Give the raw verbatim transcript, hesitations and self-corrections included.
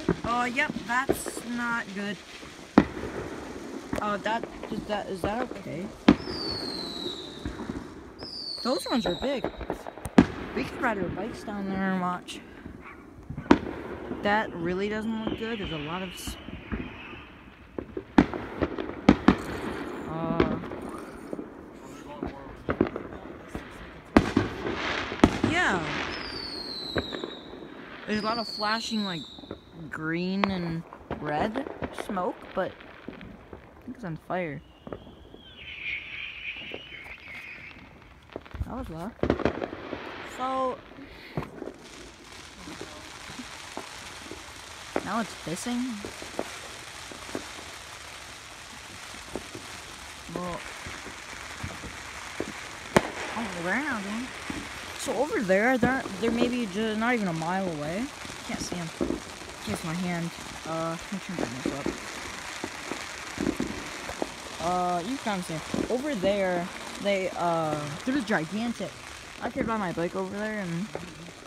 Oh, yep, that's not good. Oh, that is that is that okay? Those ones are big. We could ride our bikes down there and watch. That really doesn't look good. There's a lot of. S uh. Yeah. There's a lot of flashing like green and red smoke, but I think it's on fire. That was loud. So now it's pissing. Well, oh, where now, dude? So over there, they're they're maybe just not even a mile away. Can't see them. Here's my hand. Uh, let me turn this up. Uh, you can't see them. Over there, they uh, they're gigantic. I could ride my bike over there and